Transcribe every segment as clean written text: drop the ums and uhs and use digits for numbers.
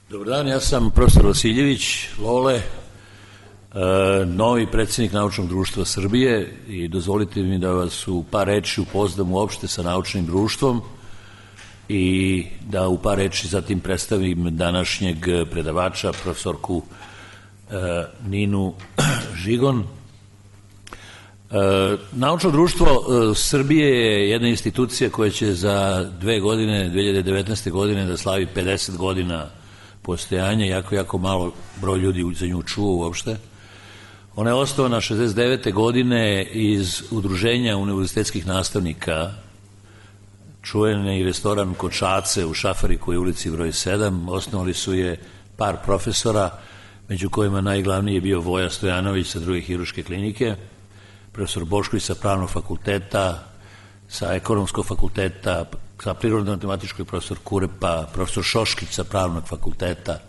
Dobar dan, ja sam profesor Vasiljević Lole, novi predsjednik Naučnog društva Srbije i dozvolite mi da vas u par reči upoznam uopšte sa Naučnim društvom i da u par reči zatim predstavim današnjeg predavača, profesorku Ninu Žigon. Naučno društvo Srbije je jedna institucija koja će za 2 godine, 2019. godine, da slavi 50 godina postojanja, jako malo broj ljudi za nju čuo uopšte. Ona je osnovana 69. godine iz udruženja univerzitetskih nastavnika, čuveni restoran Kočace u Šafarikovoj ulici broj 7. Osnovali su je par profesora, među kojima najglavniji je bio Voja Stojanović sa Druge hirurške klinike, profesor Bošković sa Pravnog fakulteta, sa Ekonomskog fakulteta, sa Prirodno-matematičkog profesor Kurepa, profesor Šoškić sa Pravnog fakulteta,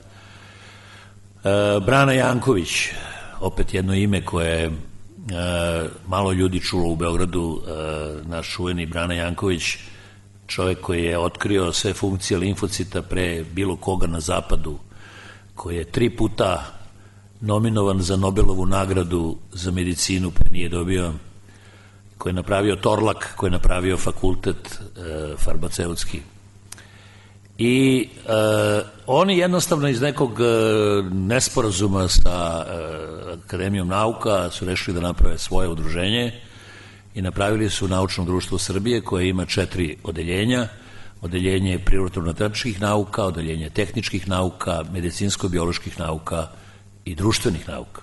Brana Janković, opet jedno ime koje je malo ljudi čulo u Beogradu, naš čuveni Brana Janković, čovjek koji je otkrio sve funkcije limfocita pre bilo koga na zapadu, koji je 3 puta nominovan za Nobelovu nagradu za medicinu, pa nije dobio, koji je napravio Torlak, koji je napravio fakultet farmaceutski. I oni jednostavno iz nekog nesporazuma sa Akademijom nauka su rešili da naprave svoje udruženje i napravili su Naučno društvo Srbije koje ima 4 odeljenja. Odeljenje prirodno-matematičkih nauka, odeljenje tehničkih nauka, medicinsko-bioloških nauka i društvenih nauka.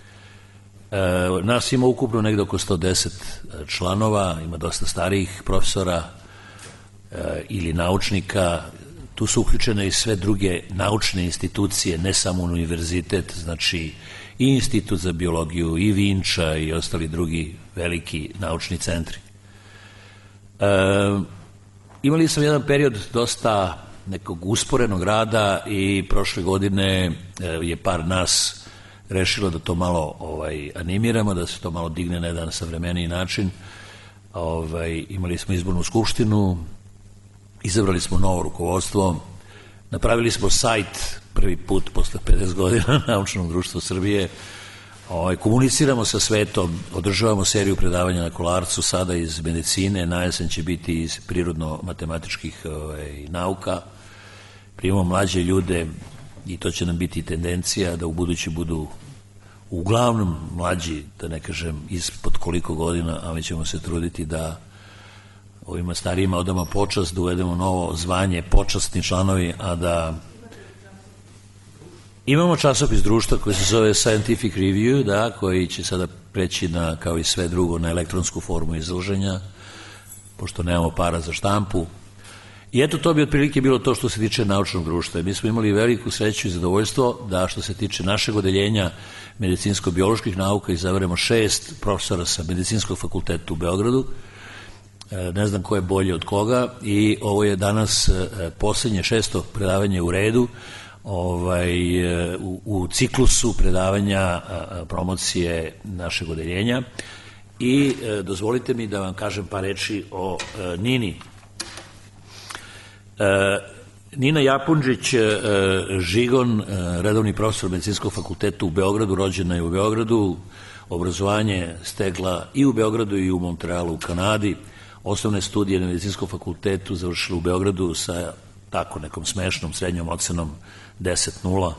Nas ima ukupno negde oko 110 članova, ima dosta starijih profesora ili naučnika. Tu su uključene i sve druge naučne institucije, ne samo univerzitet, znači i Institut za biologiju, i Vinča i ostali drugi veliki naučni centri. Imali smo jedan period dosta nekog usporenog rada i prošle godine je par nas rešilo da to malo animiramo, da se to malo digne na jedan savremeniji način. Imali smo izbornu skupštinu, izabrali smo novo rukovodstvo, napravili smo sajt prvi put posle 50 godina Naučnog društva Srbije, komuniciramo sa svetom, održavamo seriju predavanja na Kolarcu, sada iz medicine, na jesen će biti iz prirodno-matematičkih nauka, primamo mlađe ljude i to će nam biti tendencija da u budući budu uglavnom mlađi, da ne kažem ispod koliko godina, ali ćemo se truditi da ovima starijima odamo počast, da uvedemo novo zvanje počasni članovi, a da imamo časopis društva koji se zove Scientific Review, da, koji će sada preći na, kao i sve drugo, na elektronsku formu izlaženja, pošto nemamo para za štampu. I eto, to bi otprilike bilo to što se tiče naučnog društva. Mi smo imali veliku sreću i zadovoljstvo da što se tiče našeg odeljenja medicinsko-bioloških nauka izaberemo 6 profesora sa Medicinskog fakulteta u Beogradu. Ne znam ko je bolje od koga i ovo je danas poslednje 6. predavanje u redu u ciklusu predavanja promocije našeg odeljenja i dozvolite mi da vam kažem par reči o Nini. Nina Japundžić Žigon, redovni profesor Medicinskog fakulteta u Beogradu, rođena je u Beogradu, obrazovanje stekla i u Beogradu i u Montrealu u Kanadi, osnovne studije na Medicinskom fakultetu završila u Beogradu sa tako nekom smešnom srednjom ocenom 10.0,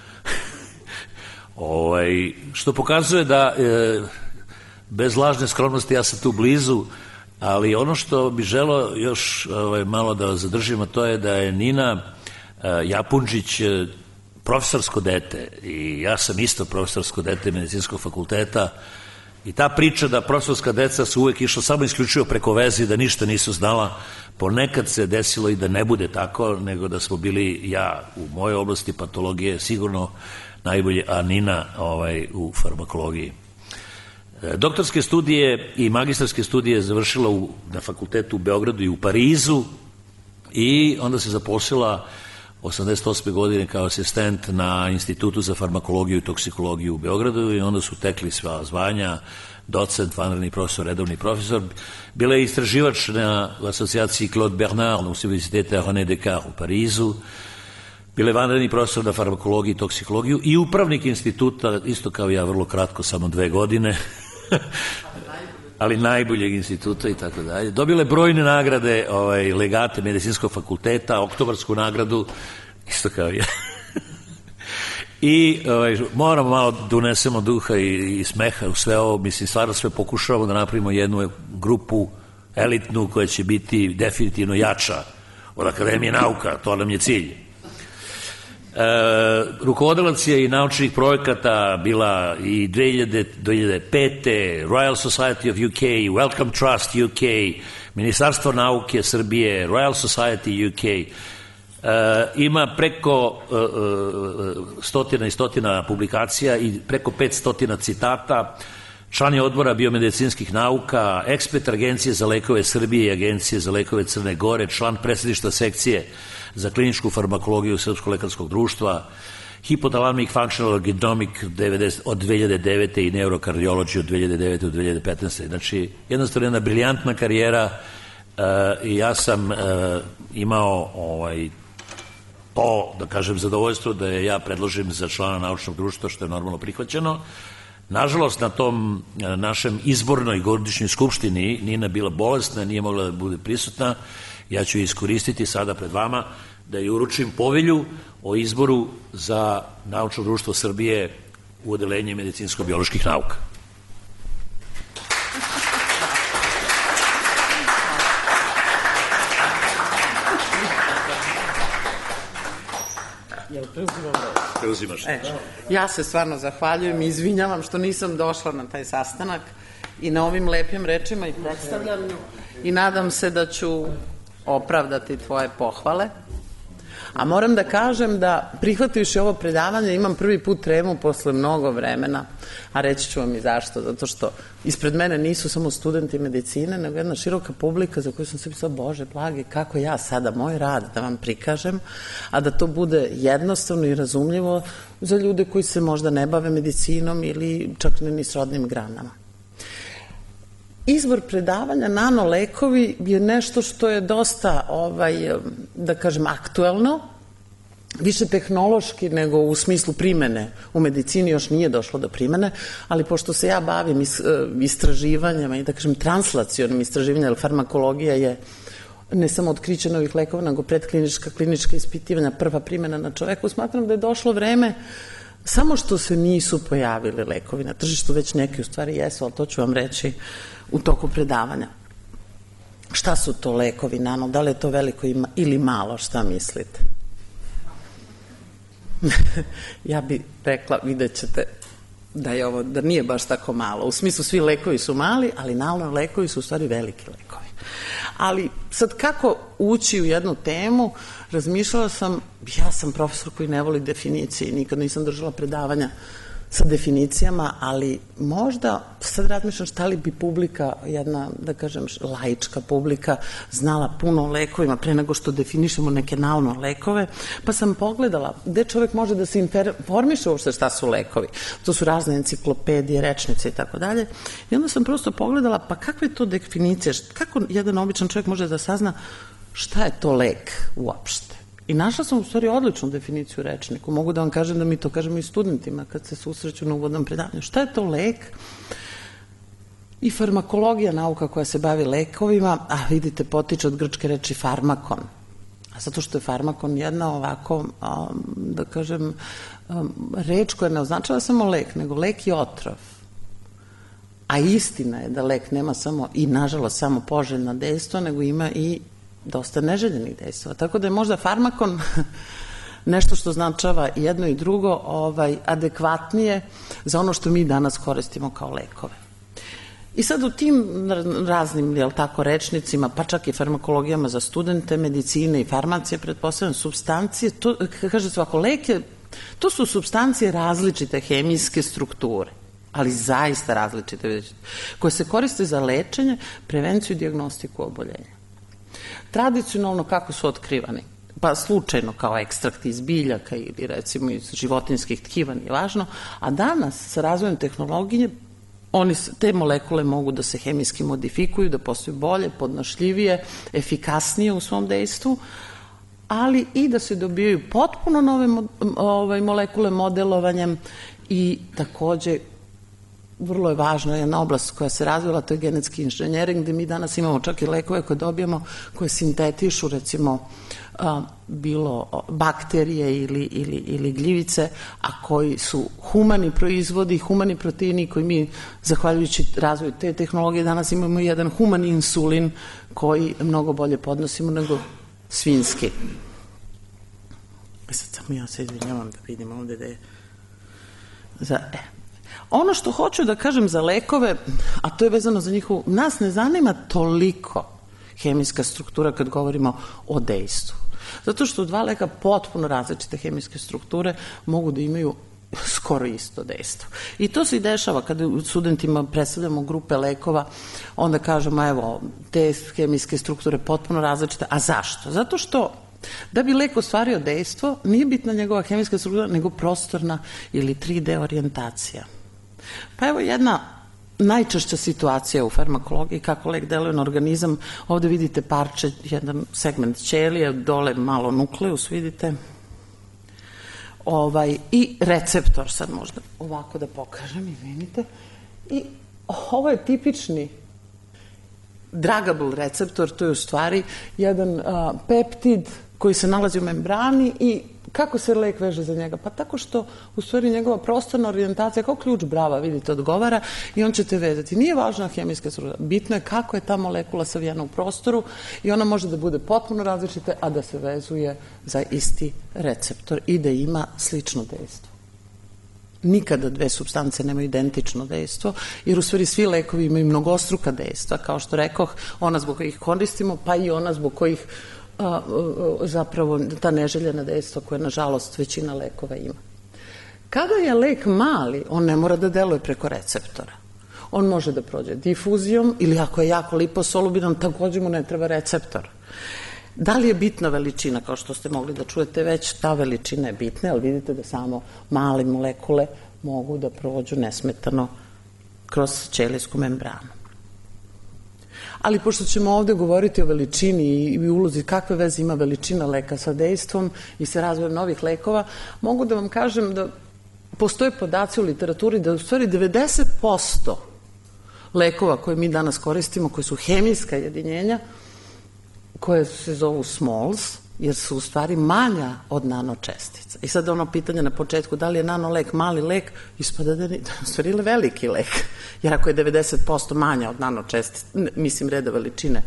što pokazuje da bez lažne skromnosti ja sam tu blizu, ali ono što bi želeo još malo da zadržimo, to je da je Nina Japundžić profesorsko dete i ja sam isto profesorsko dete Medicinskog fakulteta i ta priča da profesorska deca su uvek išla samo isključivo preko veze i da ništa nisu znala, ponekad se desilo i da ne bude tako, nego da smo bili ja u mojoj oblasti patologije sigurno najbolje, a Nina u farmakologiji. Doktorske studije i magistarske studije završila na fakultetu u Beogradu i u Parizu i onda se zaposlila 1988. godine kao asistent na Institutu za farmakologiju i toksikologiju u Beogradu i onda su tekli sva zvanja, docent, vanredni profesor, redovni profesor. Bila je istraživač na asocijaciji Claude Bernard na Univerzitetu René Descartes u Parizu. Bila je vanredni profesor na farmakologiji i toksikologiju i upravnik instituta, isto kao ja, vrlo kratko, samo 2 godine, ali najboljeg instituta i tako dalje. Dobila je brojne nagrade, legate medicinskog fakulteta, oktobarsku nagradu, isto kao ja. I moramo malo da unesemo duha i smeha u sve ovo, mislim, stvarno sve pokušavamo da napravimo jednu grupu elitnu koja će biti definitivno jača od Akademije nauka, to nam je cilj. Rukovodilac je i naučnih projekata bila i 2005. Royal Society of UK, Wellcome Trust UK, Ministarstvo nauke Srbije, Royal Society UK. Ima preko stotina i stotina publikacija i preko 500 citata. Član je odbora biomedicinskih nauka, ekspert Agencije za lekove Srbije i Agencije za lekove Crne Gore, član predsjedništva sekcije za kliničku farmakologiju Srpskog lekarskog društva, Hypothalamic Functional Ergonomic od 2009. i Neurokardiology od 2009. do 2015. Znači, jednostavno jedna briljantna karijera i ja sam imao to, da kažem, zadovoljstvo da je ja predložim za člana naučnog društva, što je normalno prihvaćeno. Nažalost, na tom našem izbornoj godišnjoj skupštini Nina bila bolesna, nije mogla da bude prisutna. Ja ću iskoristiti sada pred vama da joj uručim povelju o izboru za naučno društvo Srbije u odelenje medicinsko-bioloških nauka. Preuzimaš. Ja se stvarno zahvaljujem i izvinjavam što nisam došla na taj sastanak i na ovim lepim rečima i predstavljanju i nadam se da ću opravdati tvoje pohvale. A moram da kažem da prihvativši ovo predavanje imam prvi put tremu posle mnogo vremena, a reći ću vam i zašto, zato što ispred mene nisu samo studenti medicine, nego jedna široka publika za koju sam se pisala, Bože blagi, kako ja sada moj rad da vam prikažem, a da to bude jednostavno i razumljivo za ljude koji se možda ne bave medicinom ili čak ni srodnim granama. Izbor predavanja nanolekovi je nešto što je dosta, da kažem, aktuelno, više tehnološki nego u smislu primene. U medicini još nije došlo do primene, ali pošto se ja bavim istraživanjama i, da kažem, translacionim istraživanjima, jer farmakologija je ne samo otkriće novih lekova, nego predklinička, klinička ispitivanja, prva primena na čoveku, smatram da je došlo vreme. Samo što se nisu pojavili lekovi na tržištu, već neki u stvari jesu, ali to ću vam reći u toku predavanja. Šta su to lekovi nano? Da li je to veliko ili malo? Šta mislite? Ja bih rekla, vidjet ćete da je ovo, da nije baš tako malo. U smislu, svi lekovi su mali, ali nano lekovi su u stvari veliki lekovi. Ali sad kako ući u jednu temu, razmišljala sam, ja sam profesor koji ne voli definicije i nikad nisam držala predavanja sa definicijama, ali možda sad razmišljam šta li bi publika, jedna, da kažem, laička publika znala puno o lekovima pre nego što definišemo neke nano lekove, pa sam pogledala gde čovek može da se informiše uopšte šta su lekovi. To su razne enciklopedije, rečnice i tako dalje. I onda sam prosto pogledala, pa kakve je to definicije, kako jedan običan čovjek može da sazna šta je to lek uopšte. I našla sam u stvari odličnu definiciju u rečniku. Mogu da vam kažem da mi to kažemo i studentima kad se susreću na uvodnom predavanju. Šta je to lek? I farmakologija, nauka koja se bavi lekovima, a vidite, potiče od grčke reči farmakon. A zato što je farmakon jedna ovako, da kažem, reč koja ne označava samo lek, nego lek je otrov. A istina je da lek nema samo i, nažalost, samo poželjna dejstva, nego ima i dosta neželjenih dejstva. Tako da je možda farmakon nešto što označava jedno i drugo adekvatnije za ono što mi danas koristimo kao lekove. I sad u tim raznim, jel tako, rečnicima, pa čak i farmakologijama za studente, medicine i farmacije, pretpostavljam, supstancije, to, kaže se ovako, leke, to su supstancije različite hemijske strukture, ali zaista različite, koje se koriste za lečenje, prevenciju i dijagnostiku oboljenja. Tradicionalno kako su otkrivani? Pa slučajno kao ekstrakti iz biljaka ili recimo iz životinjskih tkiva, nije važno, a danas sa razvojem tehnologije te molekule mogu da se hemijski modifikuju, da postaju bolje, podnošljivije, efikasnije u svom dejstvu, ali i da se dobijaju potpuno nove molekule modelovanjem i takođe vrlo je važna jedna oblast koja se razvila, to je genetski inženjering, gde mi danas imamo čak i lekove koje dobijamo, koje sintetišu, recimo, bilo bakterije ili gljivice, a koji su humani proizvodi, humani proteini koji mi, zahvaljujući razvoju te tehnologije, danas imamo jedan humani insulin koji mnogo bolje podnosimo nego svinjski. Sad samo ja se izvinjavam da vidim ovde da je Ono što hoću da kažem za lekove, a to je vezano za njihovu, nas ne zanima toliko hemijska struktura kad govorimo o dejstvu. Zato što dva leka potpuno različite hemijske strukture mogu da imaju skoro isto dejstvo. I to se i dešava kada studentima predstavljamo grupe lekova, onda kažemo evo, te hemijske strukture potpuno različite. A zašto? Zato što da bi lek ostvario dejstvo, nije bitna njegova hemijska struktura, nego prostorna ili 3D orijentacija. Pa evo jedna najčešća situacija u farmakologiji, kako lek deluje na organizam. Ovde vidite parče, jedan segment ćelije, dole malo nukleus, vidite. I receptor, sad možda ovako da pokažem i vidite. I ovo je tipični drugable receptor, to je u stvari jedan peptid koji se nalazi u membrani i kako se lek veže za njega? Pa tako što u stvari njegova prostorna orijentacija kao ključ brava, vidite, odgovara i on će te vezati. Nije važna hemijska struktura, bitno je kako je ta molekula savijena u prostoru i ona može da bude potpuno različita, a da se vezuje za isti receptor i da ima slično dejstvo. Nikada dve supstance nemaju identično dejstvo, jer u stvari svi lekovi imaju mnogostruka dejstva, kao što rekoh, ona zbog kojih koristimo, pa i ona zbog kojih zapravo ta neželjena dejstva koja, nažalost, većina lekova ima. Kada je lek mali, on ne mora da deluje preko receptora. On može da prođe difuzijom ili ako je jako liposolubilan, takođe mu ne treba receptor. Da li je bitna veličina, kao što ste mogli da čujete već, ta veličina je bitna, ali vidite da samo male molekule mogu da prođu nesmetano kroz ćelijsku membranu. Ali pošto ćemo ovde govoriti o veličini i ulozi kakve veze ima veličina leka sa dejstvom i sa razvojem novih lekova, mogu da vam kažem da postoje podaci u literaturi da u stvari 90% lekova koje mi danas koristimo, koje su hemijska jedinjenja, koje se zovu smalls, jer su u stvari manja od nanočestica. I sad ono pitanje na početku, da li je nanolek mali lek, ispada da je u stvari veliki lek. Jer ako je 90% manja od nanočestica, mislim reda veličine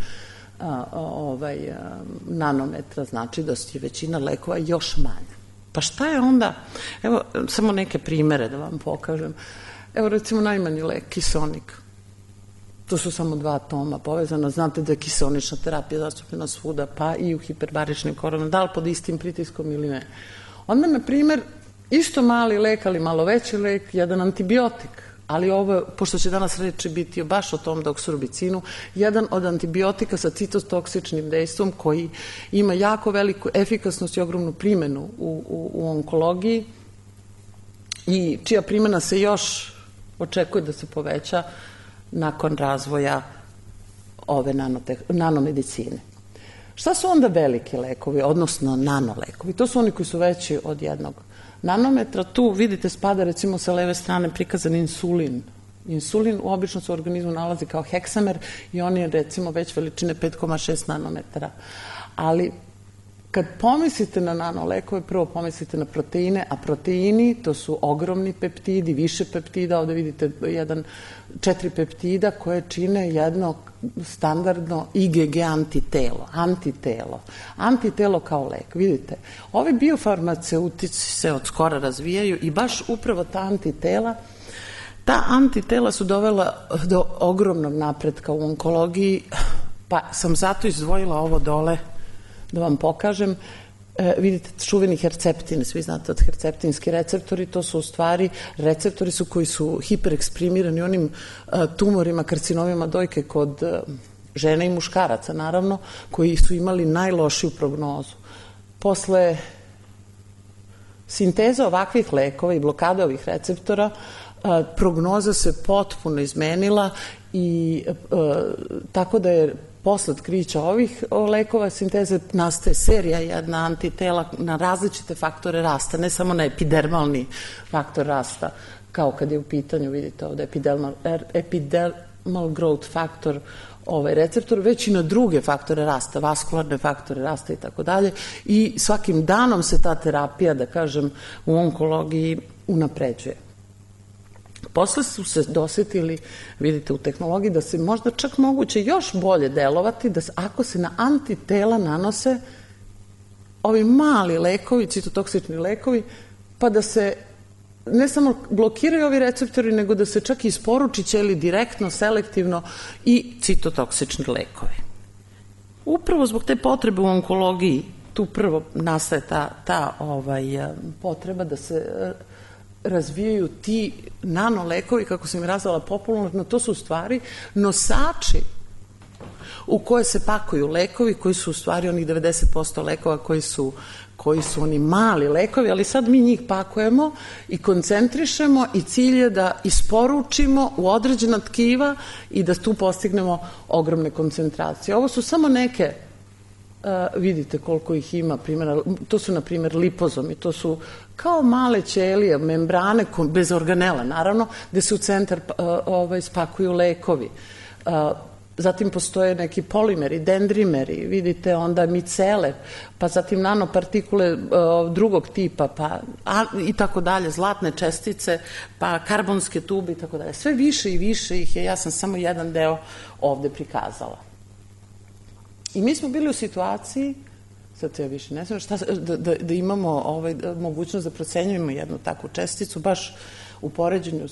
nanometra, znači da je većina lekova još manja. Pa šta je onda? Evo, samo neke primere da vam pokažem. Evo, recimo, najmanji lek, kiseonik. To su samo 2 atoma povezana. Znate da je kiseonična terapija zastupljena svuda, pa i u hiperbaričnim koronama, da li pod istim pritiskom ili ne. Onda, na primer, isto mali lek, ali malo veći lek, jedan antibiotik, ali ovo, pošto će danas reći biti baš o tom doksorubicinu, jedan od antibiotika sa citotoksičnim dejstvom koji ima jako veliku efikasnost i ogromnu primenu u onkologiji i čija primena se još očekuje da se poveća nakon razvoja ove nanomedicine. Šta su onda veliki lekovi, odnosno nanolekovi? To su oni koji su veći od 1 nanometra. Tu vidite spada recimo sa leve strane prikazan insulin. Insulin obično se u organizmu nalazi kao heksamer i on je recimo već veličine 5,6 nanometara. Ali kad pomislite na nanolekove, prvo pomislite na proteine, a proteini to su ogromni peptidi, više peptida, ovde vidite 4 peptida koje čine jedno standardno IgG antitelo. Antitelo kao lek, vidite. Ovi biofarmaceutici se od skora razvijaju i baš upravo ta antitela su dovela do ogromnog napretka u onkologiji, pa sam zato izdvojila ovo dole da vam pokažem. Vidite čuveni herceptin, svi znate od herceptinski receptori, to su u stvari receptori koji su hipereksprimirani onim tumorima, karcinomima dojke kod žena i muškaraca, naravno, koji su imali najlošiju prognozu. Posle sinteza ovakvih lekova i blokade ovih receptora, prognoza se potpuno izmenila i tako da je posle otkrića ovih lekova sinteze nastaje serija jedna antitela na različite faktore rasta, ne samo na epidermalni faktor rasta, kao kad je u pitanju, vidite ovde, epidermal growth faktor, receptor, već i na druge faktore rasta, vaskularne faktore rasta i tako dalje. I svakim danom se ta terapija, da kažem, u onkologiji unapređuje. Posle su se dosetili, vidite u tehnologiji, da se možda čak moguće još bolje delovati, da ako se na antitela nanose ovi mali lekovi, citotoksični lekovi, pa da se ne samo blokiraju ovi receptori, nego da se čak isporuči ćeli direktno, selektivno i citotoksični lekovi. Upravo zbog te potrebe u onkologiji, tu prvo nastaje ta potreba da se razvijaju ti nanolekovi, kako sam im razvala popularno, to su u stvari nosači u koje se pakuju lekovi, koji su u stvari onih 90% lekova koji su oni mali lekovi, ali sad mi njih pakujemo i koncentrišemo i cilj je da isporučimo u određena tkiva i da tu postignemo ogromne koncentracije. Ovo su samo neke, vidite koliko ih ima, to su na primjer lipozomi, to su kao male ćelije, membrane, bez organela naravno, gde se u centar spakuju lekovi. Zatim postoje neki polimeri, dendrimeri, vidite onda micele, pa zatim nanopartikule drugog tipa, pa i tako dalje, zlatne čestice, pa karbonske tube i tako dalje. Sve više i više ih je, ja sam samo jedan deo ovde prikazala. I mi smo bili u situaciji, sad ja više ne znam, da imamo mogućnost da procenjujemo jednu takvu česticu, baš u poređenju,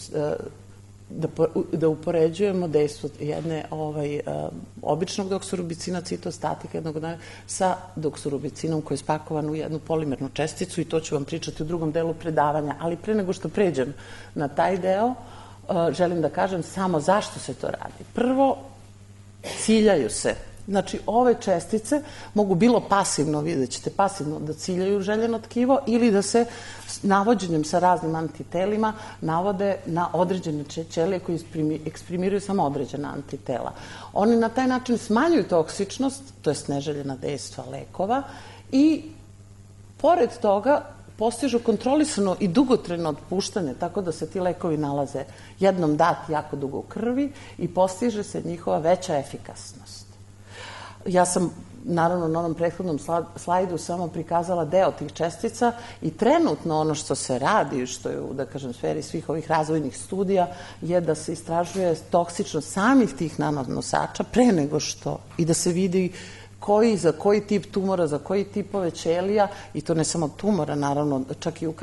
da upoređujemo dejstvo jedne običnog doksorubicina, citostatika jednog sa doksorubicinom koji je spakovan u jednu polimernu česticu i to ću vam pričati u drugom delu predavanja. Ali pre nego što pređem na taj deo, želim da kažem samo zašto se to radi. Prvo, ciljaju se. Znači, ove čestice mogu bilo pasivno, vidjet ćete, pasivno da ciljaju željeno tkivo ili da se navođenjem sa raznim antitelima navode na određene ćelije koji eksprimiraju samo određena antitela. Oni na taj način smanjuju toksičnost, to je neželjena dejstva lekova i pored toga postižu kontrolisano i dugotrajno otpuštanje, tako da se ti lekovi nalaze jednom dati jako dugo u krvi i postiže se njihova veća efikasnost. Ja sam, naravno, na onom prethodnom slajdu samo prikazala deo tih čestica i trenutno ono što se radi, što je u, da kažem, sferi svih ovih razvojnih studija, je da se istražuje toksičnost samih tih nanonosača pre nego što i da se vidi za koji tip tumora, za koji tipove ćelija, i to ne samo tumora, naravno, čak i u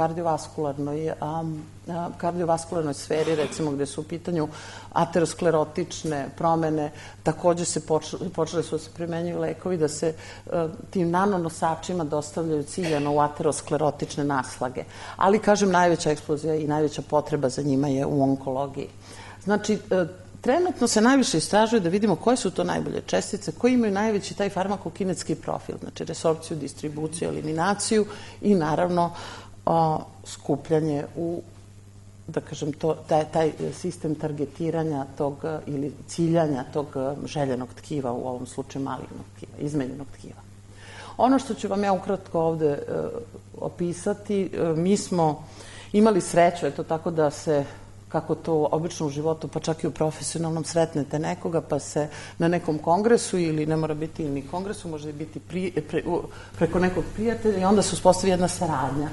kardiovaskularnoj sferi, recimo gde su u pitanju aterosklerotične promene, takođe počele su da se primenjuju lekovi da se tim nanonosačima dostavljaju ciljano u aterosklerotične naslage. Ali, kažem, najveća eksplozija i najveća potreba za njima je u onkologiji. Znači, trenutno se najviše istražuje da vidimo koje su to najbolje čestice, koji imaju najveći taj farmakokinetski profil, znači resorpciju, distribuciju, eliminaciju i naravno skupljanje u, da kažem, taj sistem targetiranja tog ili ciljanja tog željenog tkiva, u ovom slučaju malignog tkiva, izmenjenog tkiva. Ono što ću vam ja ukratko ovde opisati, mi smo imali sreću, eto tako da se, kako to obično u životu, pa čak i u profesionalnom, sretnete nekoga, pa se na nekom kongresu, ili ne mora biti ni kongresu, može biti preko nekog prijatelja, i onda se uspostavi jedna saradnja.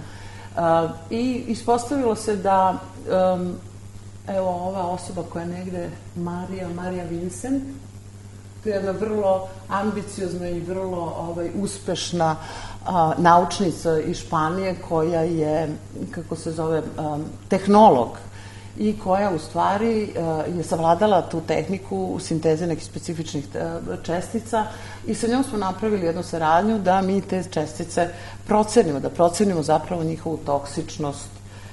I ispostavilo se da, evo, ova osoba koja je negde, Marija Vincent, to je jedna vrlo ambiciozna i vrlo uspešna naučnica iz Španije, koja je, kako se zove, tehnolog, i koja u stvari je savladala tu tehniku sinteze nekih specifičnih čestica i sa njom smo napravili jednu saradnju da mi te čestice procenimo, da procenimo zapravo njihovu toksičnost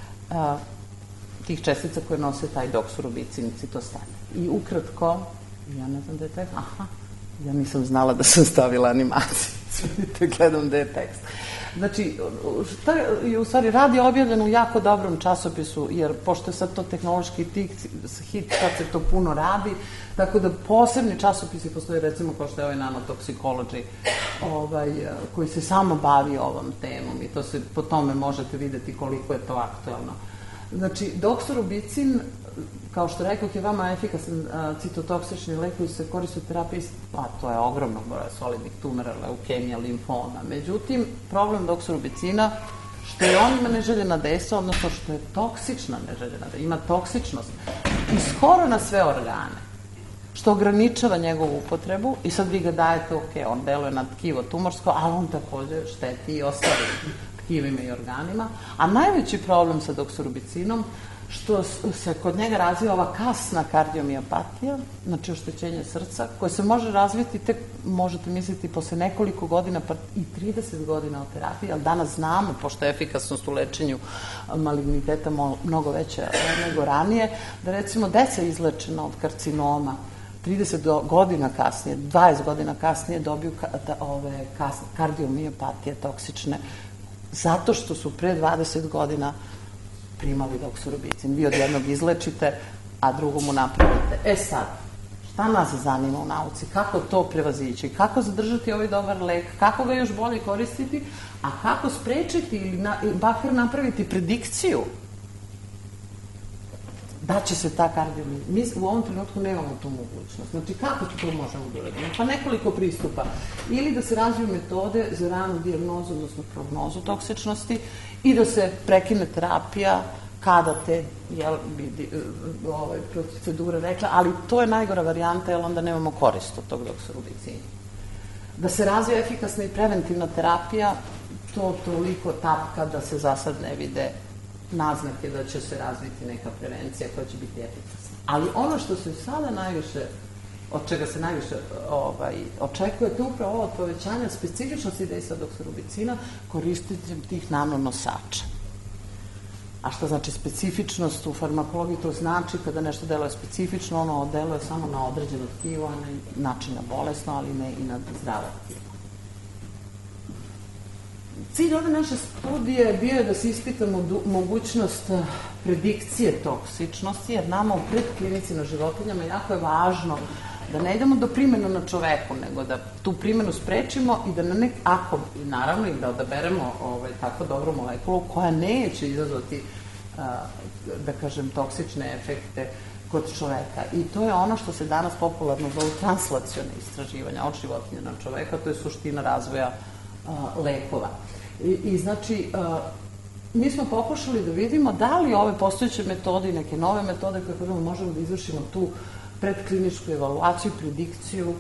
tih čestica koje nose taj doksorubicin i citostan. I ukratko, ja ne znam da je tekst, ja nisam znala da sam stavila animaciju, vidite, gledam da je tekst. Znači, u stvari rad je objavljen u jako dobrom časopisu, jer pošto je sad to tehnološki hit, sad se to puno radi, tako da posebni časopisi postoje, recimo kao što je ovaj Nanotoxicology, koji se samo bavi ovom temom i to se po tome možete videti koliko je to aktuelno. Znači, doksorubicin, kao što rekao, je vama efikasan citotoksični lek koji se koristi u terapiji, a to je ogromnog broja solidnih tumora, leukemija, limfoma. Međutim, problem doksorubicina, što je on ima neželjena dejstva, odnosno što je toksična neželjena dejstva, ima toksičnost i skoro na sve organe, što ograničava njegovu upotrebu i sad vi ga dajete, on deluje na tkivo tumorsko, ali on takođe šteti i ostalim tkivima i organima, a najveći problem sa doksorubicinom što se kod njega razvija ova kasna kardiomiopatija, znači oštećenje srca, koje se može razviti tek, možete misliti, posle nekoliko godina, pa i 30 godina o terapiji, ali danas znamo, pošto je efikasnost u lečenju maligniteta mnogo veća nego ranije, da recimo deca izlečena od karcinoma 30 godina kasnije, 20 godina kasnije dobiju kardiomiopatije toksične, zato što su pre 20 godina primali doksorubicin. Vi od jednog izlečite, a drugomu napravite. Sad, šta nas zanima u nauci? Kako to prevazići? Kako zadržati ovaj dobar lek? Kako ga još bolje koristiti? A kako sprečiti ili bakar napraviti predikciju da će se ta kardiomiopatija... Mi u ovom trenutku nemamo tu mogućnost. Znači, kako to možemo da uradimo? Pa nekoliko pristupa. Ili da se razviju metode za ranu dijagnozu, odnosno prognozu toksičnosti, i da se prekine terapija kada te procedure rekla, ali to je najgora varijanta, jer onda nemamo korist od tog doksorubicina. Da se razvija efikasna i preventivna terapija, to toliko tapka da se za sad ne vide naznake da će se razviti neka prevencija koja će biti efikasna. Ali ono što se sada najviše, od čega se najviše očekuje, to je upravo ovo povećanja specifičnosti dejstva doksorubicina korištenjem tih nanonosača. A šta znači specifičnost u farmakologiji? To znači kada nešto deluje specifično, ono deluje samo na određeno tkivo, a ne način na bolesno, ali ne i na zdravo tkivo. Cilj ove naše studije bio je da se ispitamo mogućnost predikcije toksičnosti, jer nama u predklinici na životinjama jako je važno da ne idemo do primjena na čoveku, nego da tu primjenu sprečimo i da naravno i da odaberemo tako dobru molekulu koja neće izazvati, da kažem, toksične efekte kod čoveka. I to je ono što se danas popularno zove translacione istraživanja od životinja na čoveka, to je suština razvoja lekova. I znači, mi smo pokušali da vidimo da li ove postojeće metode i neke nove metode koje možemo da izvršimo tu predkliničku evaluaciju, predikciju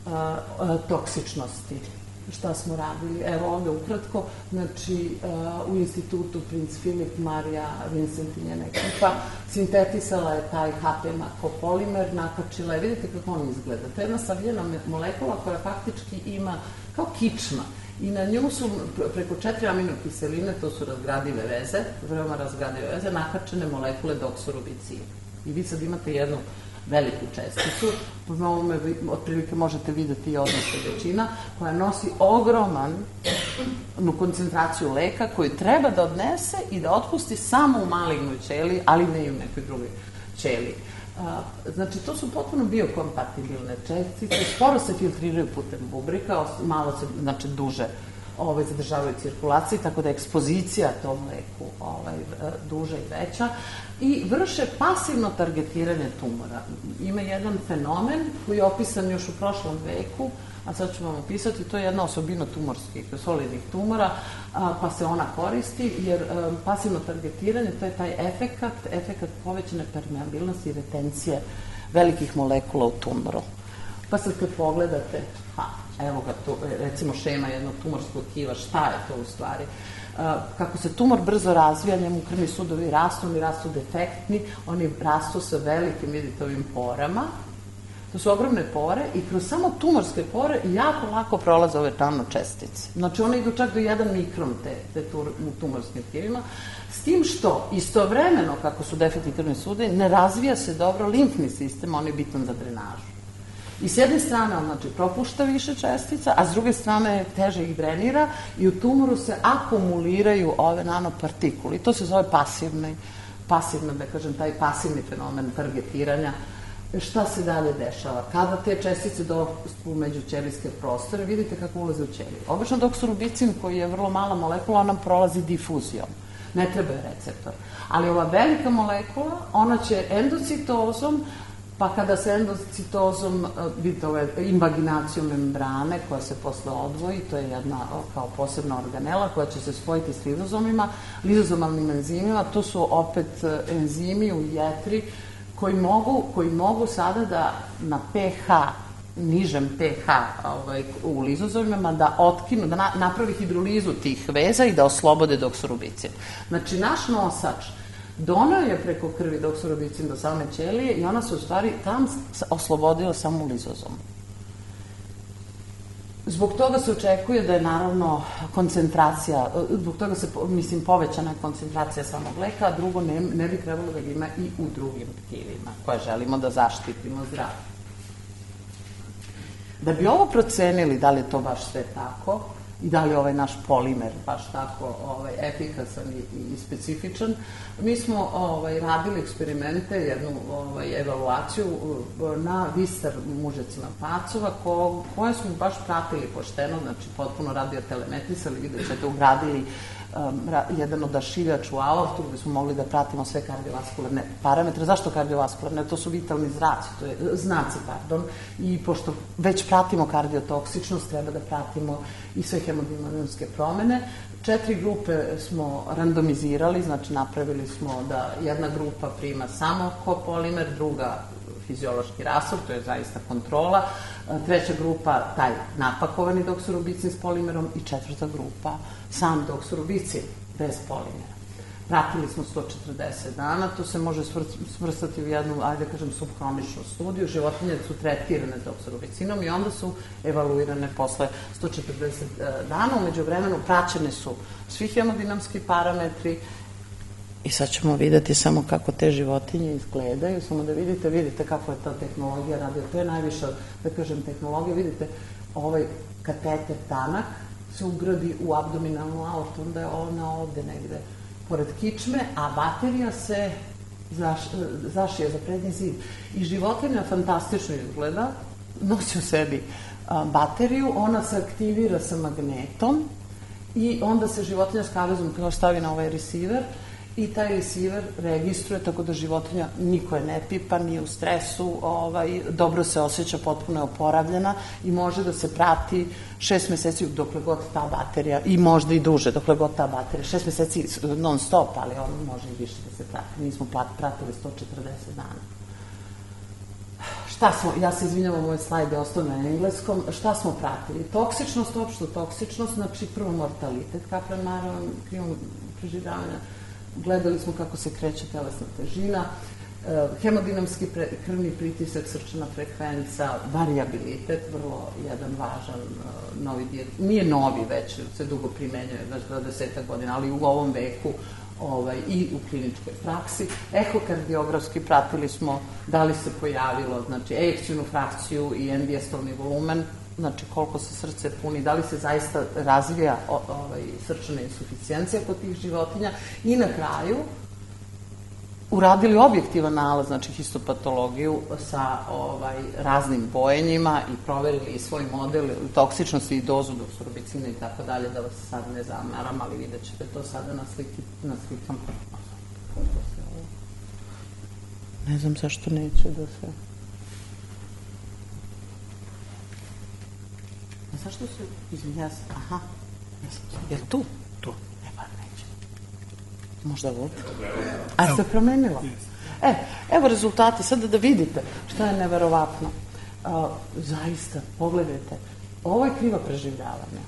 toksičnosti. Šta smo radili? Evo ovde ukratko, znači u institutu Prince Philip, Marija Vincent i njena ekipa sintetisala je taj HP makopolimer, nakačila je, vidite kako on izgleda. To je jedna savijena molekula koja faktički ima kao kičma i na nju su preko 4 aminokiseline, to su razgradive veze, veoma razgradive veze, nakačene molekule doksorubicina. I vi sad imate jednu veliku česticu, po ovome otprilike možete videti i odnos većina, koja nosi ogromnu koncentraciju leka koju treba da odnese i da otpusti samo u malignoj ćeliji, ali ne i u nekoj drugoj ćeliji. Znači, to su potpuno biokompatibilne čestice, sporo se filtriraju putem bubrika, malo se, znači, duže zadržavaju cirkulaciji, tako da je ekspozicija tom leku duža i veća i vrše pasivno targetiranje tumora. Ima jedan fenomen koji je opisan još u prošlom veku, a sad ću vam opisati, to je jedna osobina tumorskih, solidnih tumora, pa se ona koristi, jer pasivno targetiranje, to je taj efekat povećane permeabilnosti i retencije velikih molekula u tumoru. Pa sad kad pogledate, evo ga tu, recimo šema jednog tumorskog tkiva, šta je to u stvari? Kako se tumor brzo razvija, njemu krvni sudovi rastu, oni rastu defektni, oni rastu sa velikim, vidite, ovim porama. To su ogromne pore i kroz samo tumorske pore jako lako prolaze ove nanočestice. Znači, one idu čak do 1 mikron u tumorskim tkivima, s tim što istovremeno, kako su defektni krvni sudovi, ne razvija se dobro limfni sistem, on je bitan za drenažu. I s jedne strane on znači propušta više čestica, a s druge strane teže ih drenira i u tumoru se akumuliraju ove nanopartikule. I to se zove pasivna, da kažem, taj pasivni fenomen targetiranja. Šta se dalje dešava? Kada te čestice dospu u međućelijske prostore, vidite kako ulaze u ćeliju. Obično doksorubicin, koji je vrlo mala molekula, ona prolazi difuzijom. Ne treba je receptor. Ali ova velika molekula, ona će endocitozom, pa kada se endocitozom, vidite, invaginacijom membrane, koja se posle odvoji, to je jedna kao posebna organela koja će se spojiti s lizozomima, lizozomalnim enzimima, to su opet enzimi u jetri koji mogu sada da na pH, nižem pH u lizozomima, da otkinu, da napravi hidrolizu tih veza i da oslobode doksorubicin. Znači, naš nosač doneo je preko krvi doksorubicin do same ćelije i ona se u stvari tam oslobodila samo u lizozomu. Zbog toga se očekuje da je naravno koncentracija, zbog toga se, povećana je koncentracija samog leka, a drugo ne bi trebalo da ga ima i u drugim tkivima koje želimo da zaštitimo zdravlje. Da bi ovo procenili da li je to baš sve tako i da li je ovaj naš polimer baš tako efikasan i specifičan, mi smo radili eksperimente, jednu evaluaciju na vistar mužecima pacova koje smo baš pratili pošteno, znači potpuno radiotelemetrisali, vidjet ćete, ugradili jedan odašiljač u aortu gde smo mogli da pratimo sve kardiovaskularne parametre. Zašto kardiovaskularne? To su vitalni znaci, i pošto već pratimo kardiotoksičnost, treba da pratimo i sve hemodinamske promene. 4 grupe smo randomizirali, znači napravili smo da jedna grupa prima samo kopolimer, druga fiziološki rasor, to je zaista kontrola, treća grupa taj napakovani doksorubicin s polimerom i četvrta grupa sam doksorubicin bez polimera. Pratili smo 140 dana, to se može svrstati u jednu, ajde kažem, subhroničnu studiju. Životinje su tretirane s doksorubicinom i onda su evaluirane posle 140 dana. Umeđu vremenu praćene su svi hemodinamski parametri i sad ćemo videti samo kako te životinje izgledaju, samo da vidite kako je ta tehnologija radila. To je najviša, da kažem, tehnologija. Vidite, ovaj kateter tanak se ugradi u abdominalnu aortu, onda je ona ovde negde pored kičme, a baterija se zašije za prednji zid. I životinja fantastično izgleda, nosi u sebi bateriju, ona se aktivira sa magnetom i onda se životinja s kavezom stavi na ovaj receiver i taj receiver registruje, tako da životinja niko je ne pipa, nije u stresu, dobro se osjeća, potpuno je oporavljena i može da se prati 6 meseci dokle god ta baterija, i možda i duže, dokle god ta baterija, 6 meseci non stop, ali on može i više da se prati. Mi smo pratili 140 dana. Šta smo, ja se izvinjavam, moj slajd je ostao na engleskom, šta smo pratili? Toksičnost, opštu toksičnost, znači prvo mortalitet kapilaranom krivom preživljavanja, gledali smo kako se kreće telesna težina, hemodinamski krvni pritisak, srčana frekvenca, variabilitet, vrlo jedan važan novi dijet. Nije novi, već se dugo primenjuje, već 20 godina, ali u ovom veku i u kliničkoj praksi. Ehokardiografski pratili smo da li se pojavilo, znači, ejekcijnu frakciju i end-diastolni volumen, znači koliko se srce puni, da li se zaista razvija srčana insuficijencija kod tih životinja i na kraju uradili objektivan nalaz, znači histopatologiju sa raznim bojenjima i proverili svoj model toksičnosti i dozu doksorubicina i tako dalje, da vas sad ne zamaram, ali vidjet ćete to sada na slikam. Ne znam zašto neće da se... Zašto se... Izvinja se... Aha. Je li tu? Tu. Ne, pa neće. Možda ovdje. A se promenilo? Evo rezultati. Sada da vidite šta je neverovatno. Zaista, pogledajte. Ovo je kriva preživljavanja.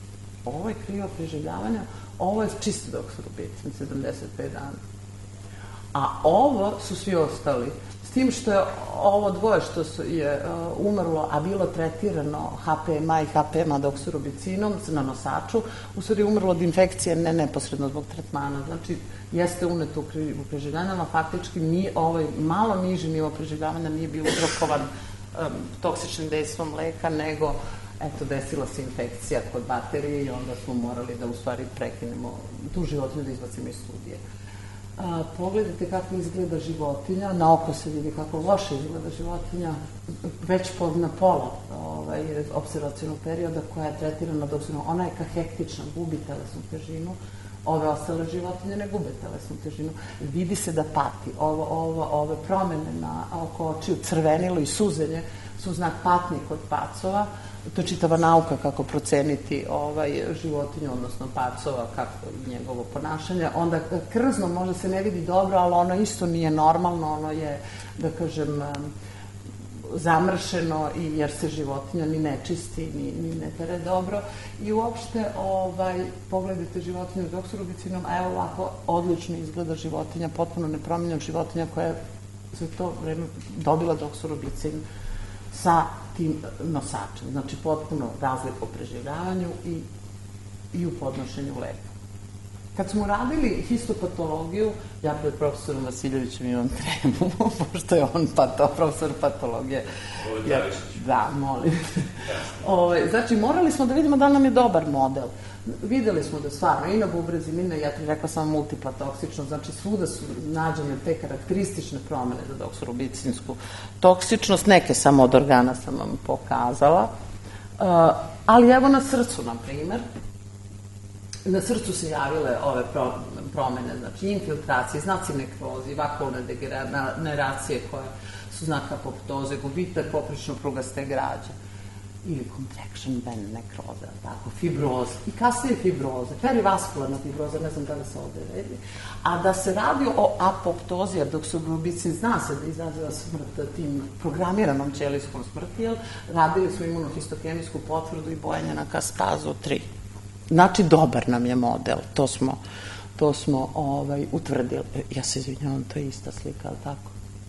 Ovo je čisto doksorubicin, 75 dana. A ovo su svi ostali. S tim što je ovo dvoje što je umrlo, a bilo tretirano HPMA i HPMA doksorubicinom na nosaču, u stvari umrlo od infekcije, ne neposredno zbog tretmana. Znači, jeste uneto u preživljanjama, faktički ovaj malo niži nivo preživljavanja nije bio uzrokovan toksičnim dejstvom leka, nego eto, desila se infekcija kod baterije i onda smo morali da u stvari prekinemo tu životinju, da izbacimo iz studije. Pogledajte kako izgleda životinja, na oko se vidi kako loše izgleda životinja, već na pola observacionog perioda koja je tretirana doksorom, ona je kahektična, gubi telesnu težinu, ove ostale životinje ne gube telesnu težinu. Vidi se da pati. Ove promene oko očiju, crvenilo i suzenje su znak patnje kod pacova. To je čitava nauka kako proceniti životinju, odnosno pacova, kako njegovo ponašanje. Onda krzno možda se ne vidi dobro, ali ono isto nije normalno, ono je, da kažem, zamršeno jer se životinja ni ne čisti, ni ne tere dobro. I uopšte, pogledajte životinju s doksorubicinom, a evo ovako odlično izgleda životinja, potpuno nepromenjena životinja koja je za to vreme dobila doksorubicin sa tim nosačem. Znači, potpuno razlika u preživljavanju i u podnošenju leka. Kad smo radili histopatologiju, ja pred profesorom Vasiljevićem imam tremu, pošto je on profesor patologije. Da, molim. Znači, morali smo da vidimo da nam je dobar model. Videli smo da stvarno i na bubrezi, i na jetri, rekla sam multipla toksičnost, znači svuda su nađene te karakteristične promene za doksorubicinsku toksičnost, neke samo od organa sam vam pokazala, ali evo na srcu, na primer, na srcu se javile ove promene, znači infiltracije, znaci nekrozi, vakuolne degeneracije koje su znak apoptoze, gubitak poprično prugaste građe ili contraction band nekroze, tako, fibroze i kasnije fibroze, perivaskularna fibroza, ne znam da li se ovde redi, a da se radi o apoptozi, jer doksorubicin zna se da izaziva smrt tim programiranom ćelijskom smrti, jer radili smo imunohistokemijsku potvrdu i bojenje na Kaspazu 3. Znači, dobar nam je model, to smo utvrdili. Ja se izvinjavam, to je ista slika, ali tako?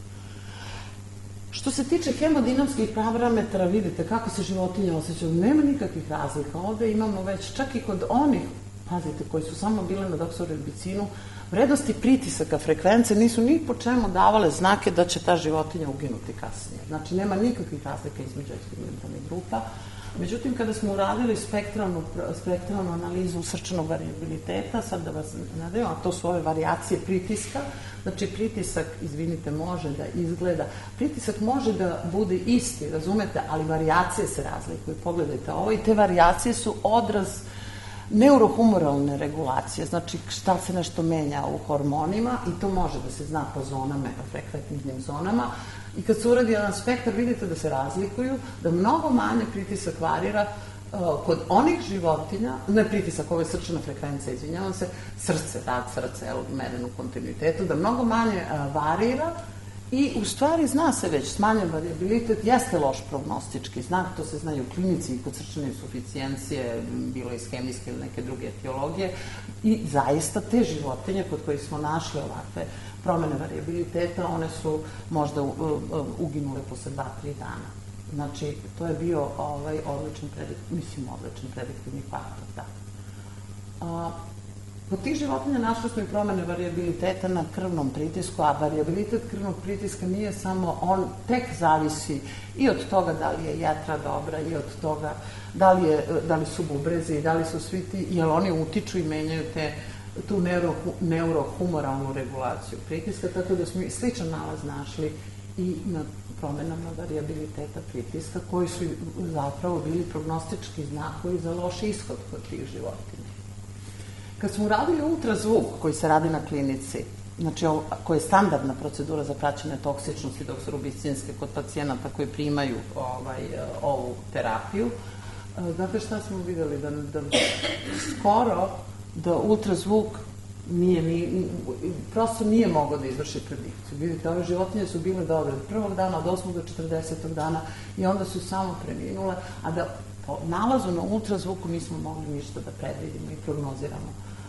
Što se tiče hemodinamskih parametara, vidite kako se životinja osjeća, nema nikakvih razlika. Ovde imamo već, čak i kod onih, pazite, koji su samo bile na doksorubicinu, vrednosti pritisaka, frekvence nisu ni po čemu davale znake da će ta životinja uginuti kasnije. Znači, nema nikakvih razlika između eksperimentalnih grupa. Međutim, kada smo uradili spektralnu analizu srčanog variabiliteta, sad da vas nadaju, a to su ove varijacije pritiska, znači pritisak, izvinite, može da izgleda, pritisak može da bude isti, razumete, ali varijacije se razlikuju. Pogledajte ovo i te varijacije su odraz neurohumoralne regulacije, znači šta se nešto menja u hormonima i to može da se zna po zonama, frekventnim zonama. I kad se uradi jedan spektar, vidite da se razlikuju, da mnogo manje pritisak varira kod onih životinja, ne pritisak, ovo je srčana frekvencija, izvinjavam se, srce, rad srca, meren u kontinuitetu, da mnogo manje varira i u stvari zna se već, smanjen variabilitet jeste loš prognostički znak, to se zna i u klinici i kod srčane insuficijencije, bilo iz hemijske ili neke druge etiologije i zaista te životinje kod kojih smo našli ovakve promene variabiliteta, one su možda uginule posle 2-3 dana. Znači, to je bio odličan prediktivni faktor, da. Kod tih životinja našli smo i promene variabiliteta na krvnom pritisku, a variabilitet krvnog pritiska nije samo, on tek zavisi i od toga da li je jetra dobra i od toga da li su bubrezi, da li su svi ti, jer oni utiču i menjaju tu neurohumoralnu regulaciju pritiska, tako da smo sličan nalaz našli i na promenama variabiliteta pritiska, koji su zapravo bili prognostički znakovi za loš ishod kod tih životinja. Kad smo uradili ultrazvuk koji se radi na klinici, znači koja je standardna procedura za praćenje toksičnosti doksorubicinske kod pacijenata koji primaju ovu terapiju, znate šta smo videli? Da skoro da ultrazvuk prosto nije mogao da izvrši predikciju. Vidite, ove životinje su bile dobre od prvog dana, od 8. do 40. dana i onda su samo preminule, a da po nalazu na ultrazvuku nismo mogli ništa da predvidimo i prognoziramo.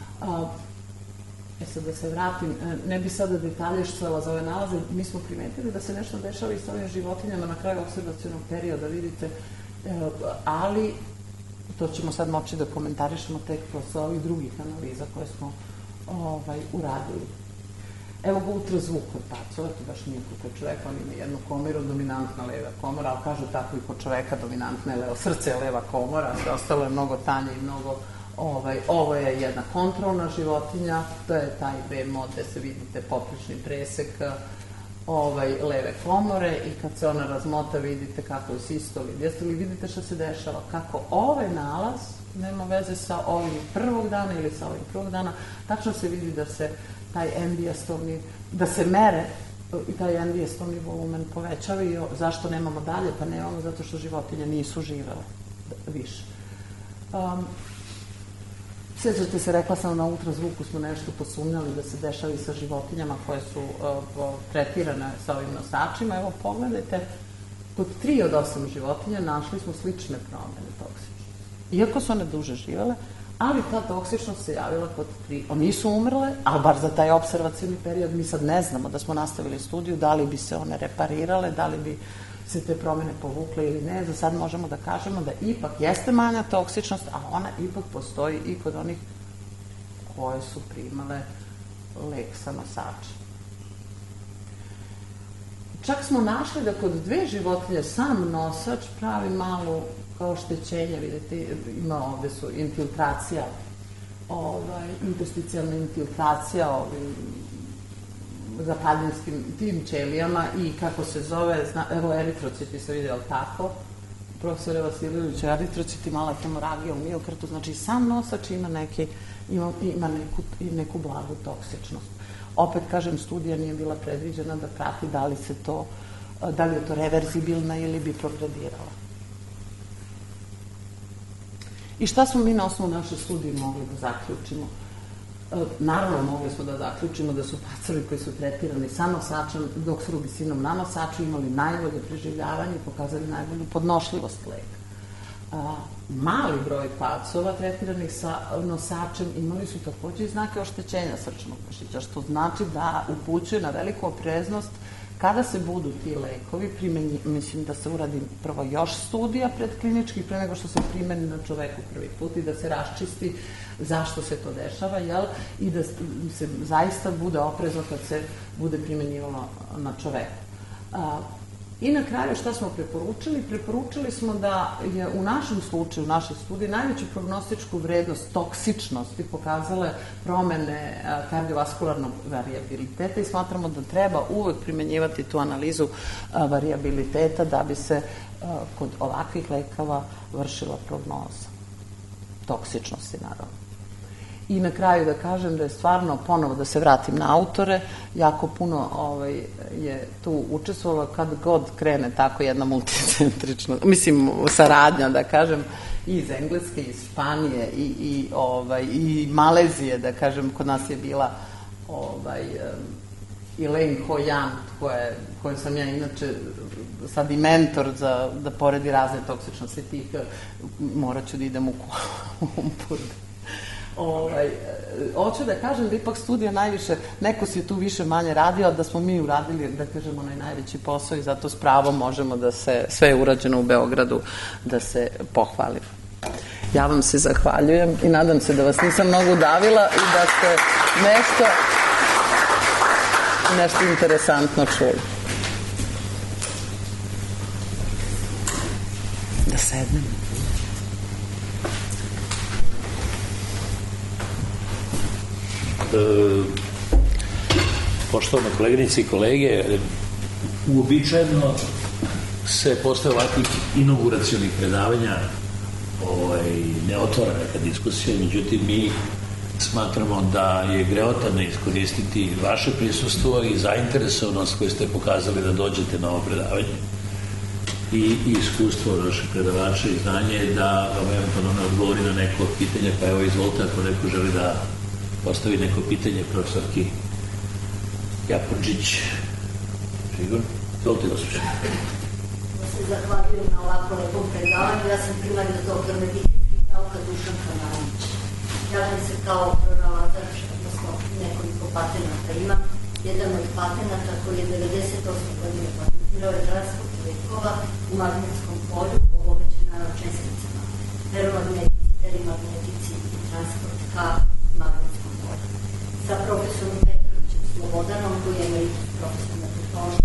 Sad da se vratim, ne bi sada detalje štala za ove nalaze, mi smo primetili da se nešto dešava i sa ovim životinjama na kraju observacionog perioda, vidite, ali to ćemo sad moći da komentarišemo tek posle ovih drugih analiza koje smo uradili. Evo ga ultrazvuk kod pacova, to baš nije kod čoveka, on ima jednu komoru, dominantna leva komora, ali kažu tako i kod čoveka, dominantna je levo, srce je leva komora, sve ostalo je mnogo tanje i mnogo, ovo je jedna kontrolna životinja, to je taj BMO gde se vidite poprični presek leve komore i kad se ona razmota vidite kako je sistoli, dijastoli, vidite šta se dešava, kako ovaj nalaz nema veze sa ovim prvog dana ili sa ovim prvog dana, tačno se vidi da se taj endijastomni, da se mere i taj endijastomni volumen povećava i zašto nemamo dalje? Pa nemamo zato što životinje nisu živele više. Sjećate se, rekla sam na ultrazvuku smo nešto posumnjali da se dešava i sa životinjama koje su tretirane sa ovim nosačima. Evo pogledajte, kod 3 od 8 životinja našli smo slične promene toksičnosti. Iako su one duže živele, ali ta toksičnost se javila kod 3. Oni nisu umrle, ali bar za taj observacijni period mi sad ne znamo da smo nastavili studiju, da li bi se one reparirale, da li bi se te promene povukle ili ne. Za sad možemo da kažemo da ipak jeste manja toksičnost, a ona ipak postoji i kod onih koje su primale lek sa nosača. Čak smo našli da kod 2 životinje sam nosač pravi malu kao oštećenje, vidite, ima ovde su infiltracija, intersticijalna infiltracija zapaljinskim tim ćelijama i kako se zove, evo eritrociti se vidi, ali tako, profesore Vasiljevića, eritrociti, mala hemoragija u miokardu, znači sam nosač ima neku blagu toksičnost. Opet, kažem, studija nije bila predviđena da prati da li je to reverzibilna ili bi progredirala. I šta smo mi na osnovu naše studije mogli da zaključimo? Naravno, mogli smo da zaključimo da su pacovi koji su tretirani sa nosačem, doksirubicinom na nosaču, imali najbolje preživljavanje i pokazali najbolju podnošljivost leka. Mali broj pacova tretiranih sa nosačem imali su takođe i znake oštećenja srčanog mišića, što znači da upućuje na veliku opreznost kada se budu ti lekovi, mislim da se uradi prvo još studija predkliničkih pre nego što se primeni na čoveku prvi put i da se raščisti zašto se to dešava, i da se zaista bude oprezno kad se bude primenjivalo na čoveku. I na kraju šta smo preporučili? Preporučili smo da je u našem slučaju, u našoj studiji, najveću prognostičku vrednost toksičnosti pokazale promene kardiovaskularnog varijabiliteta i smatramo da treba uvek primenjivati tu analizu varijabiliteta da bi se kod ovakvih lekova vršila prognoza toksičnosti, naravno. I na kraju da kažem da je stvarno, ponovo da se vratim na autore, jako puno je tu učestvovalo kad god krene tako jedna multicentrična, mislim, saradnja, da kažem, i iz Engleske, iz Španije, i Malezije, da kažem, kod nas je bila Elaine Hoyan, koja sam ja inače sad i mentor da poredi razne toksičnosti tih, morat ću da idem u Kuala. Hoću da kažem da ipak studija najviše, neko si je tu više manje radio, da smo mi uradili, da kažem, onaj najveći posao i zato s pravom možemo da se, sve je urađeno u Beogradu, da se pohvalimo. Ja vam se zahvaljujem i nadam se da vas nisam mnogo udavila i da ste nešto interesantno čuli. Da sednem. Poštovane koleginice i kolege, uobičajeno se posle ovakvih inauguracionih predavanja ne otvara neka diskusija, međutim mi smatramo da je greotano iskoristiti vaše prisustvo i zainteresovanost koju ste pokazali da dođete na ovo predavanje i iskustvo vašeg predavača i znanje da vam eventualno ne odgovori na neko pitanje, pa evo izvolite ako neko želi da postavi neko pitanje profesorki Japončić. Žigor, izvolite gospođe. Ja se zahvaljujem na ovako lepom predavanju. Ja sam primarna doktor medicinskih nauka Dušan Kananić. Javljam se kao pronalazač, odnosno nekoliko patenata imam. Jedan od patenata koji je 98. godine patentirao je transport lekova u magnetskom polju obogaćen nanočesticama. Ferromagnetici, perimagnetici i transport ka magnetskom polju. Sa profesorom Petrovićem Slobodom Slobodanom, koji je emeritus profesor na Plutonu,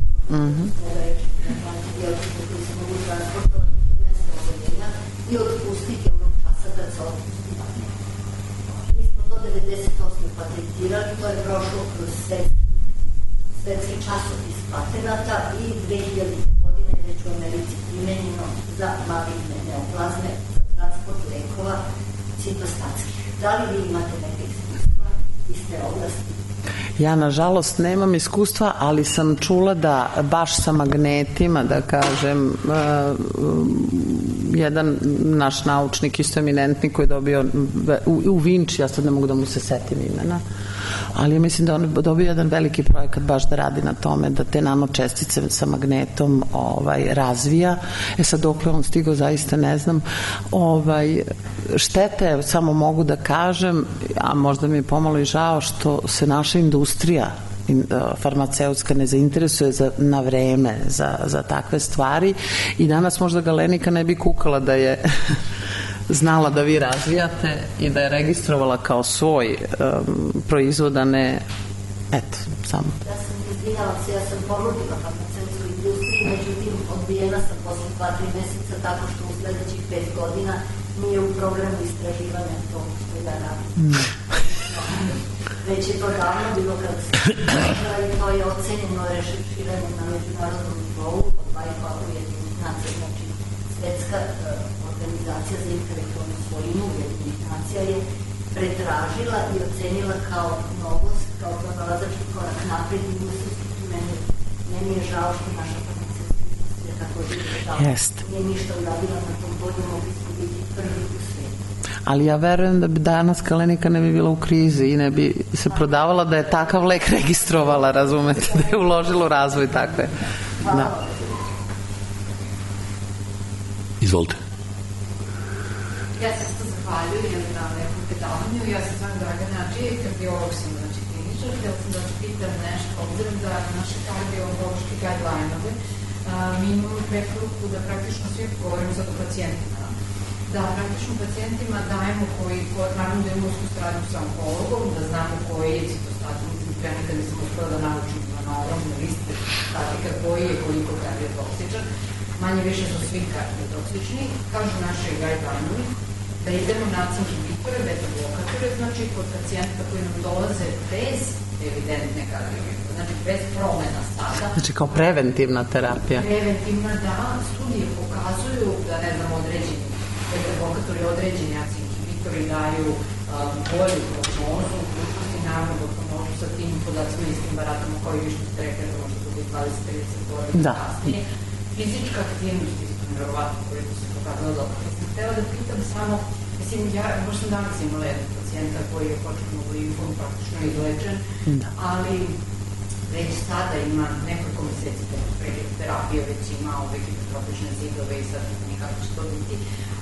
koji se mogu transportovati do mesta oboljenja i otpustiti onog časa kad se otpusti patent. Mi smo to 98. patentirali, to je prošlo kroz svetski časopis patenata i 2000. godine već u Americi primenjeno za maligne neoplazme, za transport lekova citostatskih. Da li vi imate neke iskustva iz te oblasti? Ja, nažalost, nemam iskustva, ali sam čula da baš sa magnetima, da kažem, jedan naš naučnik, isto eminentni, koji je dobio u Vinči, ja sad ne mogu da mu se setim imena, ali mislim da on dobio jedan veliki projekat baš da radi na tome, da te nanočestice sa magnetom razvija. Sad dokle on stigao, zaista ne znam. Štete, samo mogu da kažem, a možda mi je pomalo i žao, što se naša industrija farmaceutska ne zainteresuje na vreme za takve stvari i danas možda Galenika ne bi kukala da je znala da vi razvijate i da je registrovala kao svoj proizvod, a ne, eto, samo. Ja sam izvinjala se, ja sam ponudila farmaceutskoj industriji, međutim odbijena sam posle 2-3 meseca tako što u sledećih 5 godina nije u programu istraživanja to što ja radim. Već je to davno bilo kad se i to je ocenjeno reširanje na međunarodnom nivou od Ujedinjenih nacija, znači Svetska organizacija za intelektualnu svojinu Ujedinjenih nacija je pretražila i ocenila kao novost, kao pronalazački korak napred industrijski primenju. Meni je žao što naša farmaceutska industrija također nije ništa uradila na tom polju, mogli smo biti prvi u svijetu. Ali ja verujem da bi danas Galenika ne bi bila u krizi i ne bi se prodavala da je takav lek registrovala, razumete, da je uložila u razvoj takve. Da. Izvolite. Ja se isto zahvaljujem na nekom predavanju. Ja sam zvan Dragana Čije, kardiolog sam, znači kliničar. Htjela sam da ću pitam nešto, obzirom da naše kardiološke guideline-ove mi imamo preporuku da praktično svi govorimo sad o pacijentima. Da praktično pacijentima dajemo koji, naravno da imamo usku saradnju sa onkologom, da znamo koji je citostatin, pre nekada nisam uspela da naučim na ovom liste statika koji je koliko kardiotoksičan, manje više su svi kardiotoksični, kažu naše guideline-ovi, da idemo na inhibitore, beta-blokatore, znači kod pacijenta koji nam dolaze bez evidentne kardiologije, znači bez promena stada. Znači kao preventivna terapija. Preventivna, da, studije pokazuju da, ne znam, određeni beta-blokatori, određeni inhibitori daju bolju prognozu, uključnosti, naravno dok možu sa tim podacima i s tim baratama koji vi što ste rekli da možda bude 20-30 godina kasnije. Fizička aktivnost isto nevjerovatno koliko se pokazala dobro. Mislim, htjela da pitam samo, mislim, ja možda sam danas imala jednog pacijenta koji je početno u limfom praktično izlečen, ali već sada ima nekoliko meseci terapije, već ima ove hipertrofične zidove i sad nikako će to biti.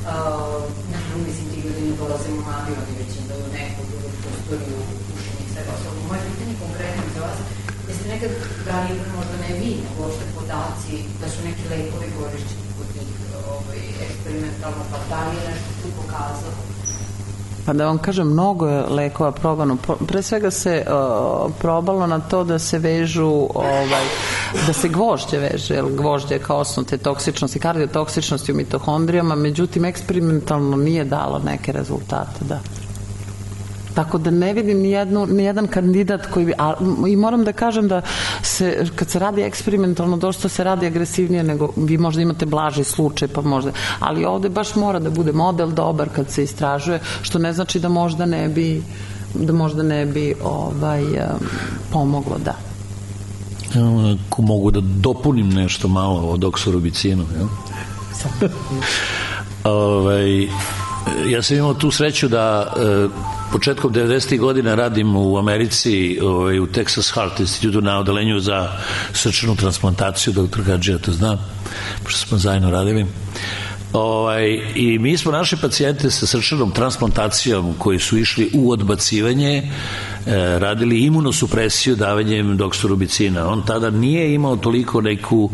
Mislim, ti ljudi ne dolaze mladi, oni već imaju neku drugu prostoriju, pušenje i svega osnovno. Moje pitanje konkretno za vas, jeste nekad dali, možda ne vi, nego uopšte podaci da su neki lekovi korišćeni kod njih eksperimentalno, pa da li je nešto tu pokazalo? Pa da vam kažem, mnogo je lekova probano. Pre svega se probalo na to da se vežu, da se gvožđe veže, jer gvožđe je kao osnov te toksičnosti, kardiotoksičnosti u mitohondrijama, međutim, eksperimentalno nije dalo neke rezultate, da. Tako da ne vidim nijedan kandidat koji bi, i moram da kažem da se, kad se radi eksperimentalno, dosta se radi agresivnije nego vi možda imate blaži slučaj, pa možda, ali ovde baš mora da bude model dobar kad se istražuje, što ne znači da možda ne bi pomoglo, da. Ako mogu da dopunim nešto malo o doksorubicinu, jel? Ja sam imao tu sreću da početkom 90. godina radim u Americi, u Texas Heart Institute na odelenju za srčanu transplantaciju, doktor Hadžija to zna, pošto smo zajedno radili. I mi smo naše pacijente sa srčanom transplantacijom koji su išli u odbacivanje radili imunosupresiju davanjem doksorubicina. On tada nije imao toliko neku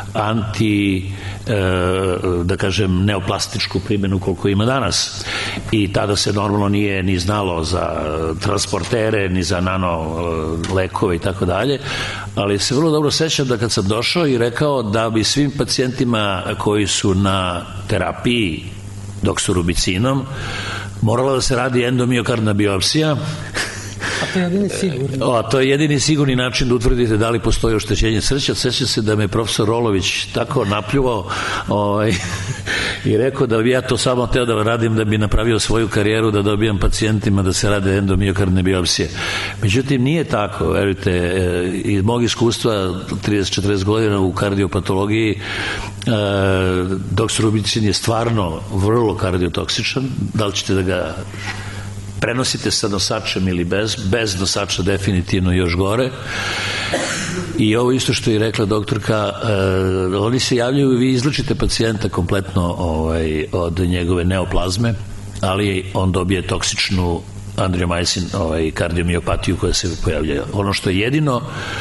da kažem, neoplastičku primjenu koliko ima danas. I tada se normalno nije ni znalo za transportere, ni za nano lekove i tako dalje, ali se vrlo dobro sećam da kad sam došao i rekao da bi svim pacijentima koji su na terapiji doksorubicinom morala da se radi endomiokardna biopsija. A to je jedini sigurni. To je jedini sigurni način da utvrdite da li postoji oštećenje srca. Sećam se da me profesor Rolović tako napljuvao i rekao da bi ja to samo teo da radim da bi napravio svoju karijeru, da dobijam pacijentima da se rade endomiokardne biopsije. Međutim, nije tako, verujte, iz mog iskustva 30-40 godina u kardiopatologiji, doksorubicin je stvarno vrlo kardiotoksičan. Da li ćete da ga prenosite sa nosačem ili bez nosača definitivno još gore. I ovo isto što je rekla doktorka, oni se javljaju i vi izlečite pacijenta kompletno od njegove neoplazme, ali on dobije toksičnu andriomycin, kardiomiopatiju koja se pojavlja. Ono što je jedino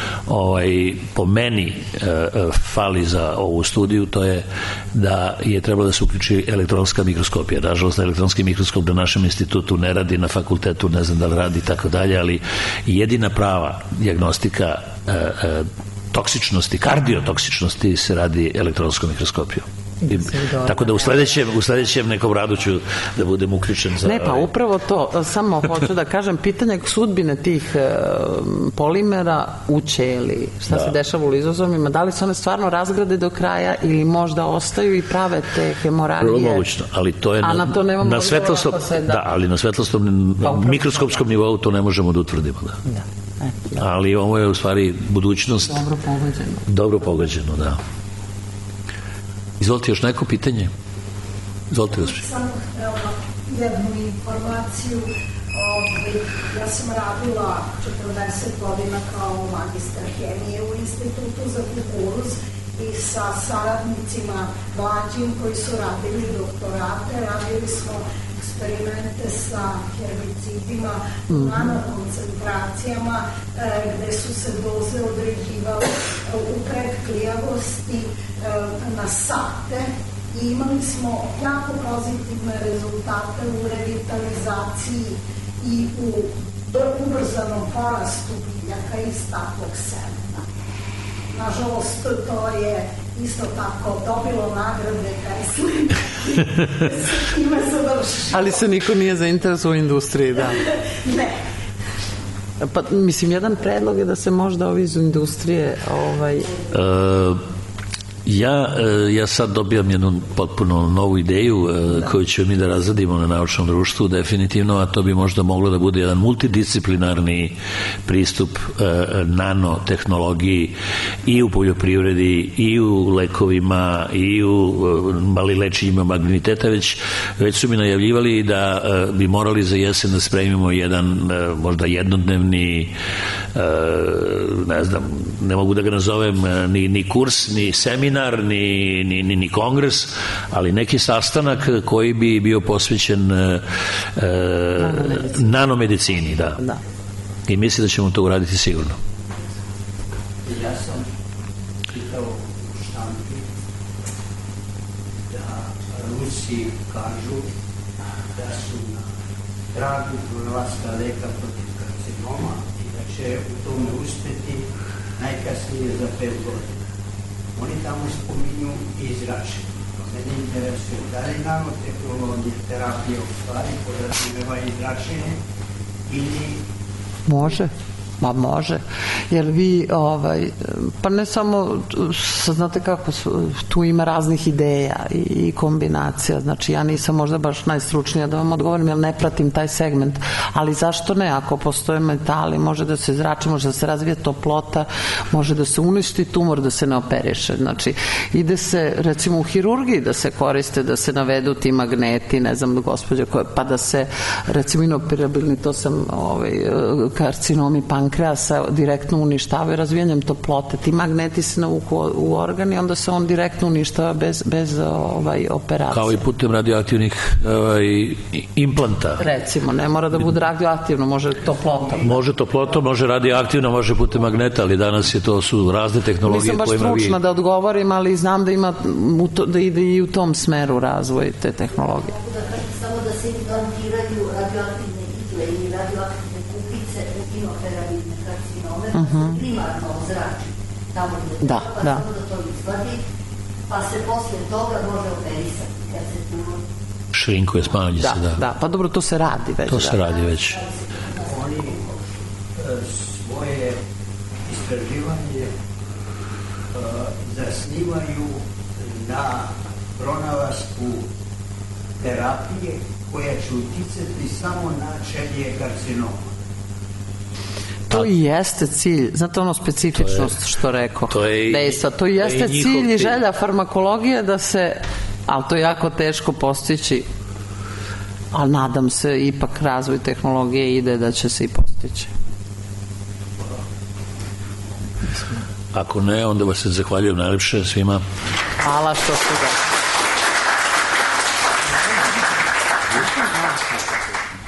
po meni fali za ovu studiju, to je da je trebalo da se uključi elektronska mikroskopija. Nažalost, elektronski mikroskop na našem institutu ne radi, na fakultetu ne znam da li radi i tako dalje, ali jedina prava dijagnostika toksičnosti, kardiotoksičnosti se radi elektronskom mikroskopijom. Tako da u sledećem nekom radu ću da budem uključen za... Ne, pa upravo to, samo hoću da kažem, pitanje sudbine tih polimera u ćeliji, šta se dešava u lizozomima, da li se one stvarno razgrade do kraja ili možda ostaju i prave te hemoragije? Vrlo mogućno, ali to je na svetlosnom, ali na svetlosnom mikroskopskom nivou to ne možemo da utvrdimo. Ali ovo je u stvari budućnost dobro pogođeno, da. Izvolite još neko pitanje? Izvolite, gospođo. Samo jednu informaciju. Ja sam radila 40 godina kao magistar hemije u Institutu za kukuruz i sa saradnicima mlađim koji su radili doktorate. Radili smo eksperimente sa herbicidima u nanokoncentracijama gde su se doze određivale u predklijavosti na sate i imali smo jako pozitivne rezultate u revitalizaciji i u ubrzanom porastu biljaka iz takvog semena. Nažalost, to je isto tako dobilo nagrade Tesline. Ime završilo. Ali se niko nije zainteresovao u industriji, da. Ne. Pa, mislim, jedan predlog je da se možda ovi iz industrije... Ja sad dobijam jednu potpuno novu ideju koju ćemo mi da razradimo na naučnom društvu definitivno, a to bi možda moglo da bude jedan multidisciplinarni pristup nanotehnologiji i u poljoprivredi i u lekovima i u lečenjima maligniteta. Već su mi najavljivali da bi morali za jesen da spremimo jedan možda jednodnevni ne znam, ne mogu da ga nazovem ni kurs, ni seminar, ni kongres, ali neki sastanak koji bi bio posvećen nanomedicini, da. I mislim da ćemo to uraditi sigurno. Ja sam pitao u štampi da Rusi kažu da su na tragu pronalaska leka protiv karcinoma i da će u tome uspeti najkasnije za 5 godina. Oni tamo spominju i zračenje. Mene interesuje da li nanotehnologija terapija u stvari podrazumeva i zračenje ili... Može. Ma može, jer vi, pa ne samo, znate kako, tu ima raznih ideja i kombinacija, znači ja nisam možda baš najstručnija da vam odgovorim, jer ne pratim taj segment, ali zašto ne, ako postoje metali, može da se zrači, može da se razvije toplota, može da se uništi tumor, da se ne operiše, znači ide se, recimo u hirurgiji da se koriste, da se navedu ti magneti, ne znam, gospođa koja, pa da se, recimo inoperabilni, to sam karcinomi pankreasa, pankreas se direktno uništavaju razvijanjem toplote. Ti magneti se navuku u organ i onda se on direktno uništava bez operacije. Kao i putem radioaktivnih implanta. Recimo, ne mora da bude radioaktivno, može toplotom. Može toplotom, može radioaktivno, može putem magneta, ali danas su razne tehnologije. Nisam baš stručna da odgovorim, ali znam da da ide i u tom smeru razvoj te tehnologije. Samo da se implantiraju radioaktivne igle ili radioaktivne kupice u inoperabiline karcinome, primarno ozrači tamo gde treba, samo da to izvadi, pa se posle toga može operisati kad se tu šrinkuje, smanji se, da. Da, pa dobro, to se radi već. To se radi već. Oni svoje istraživanje zasnivaju na pronalasku terapije koja će uticati samo na čelije karcinoma. To i jeste cilj, znate ono specifičnost što rekao, dejstva, to i jeste cilj i želja farmakologije da se, ali to je jako teško postići, ali nadam se ipak razvoj tehnologije ide da će se i postići. Ako ne, onda vas se zahvaljujem najlepše svima. Hvala što ste da.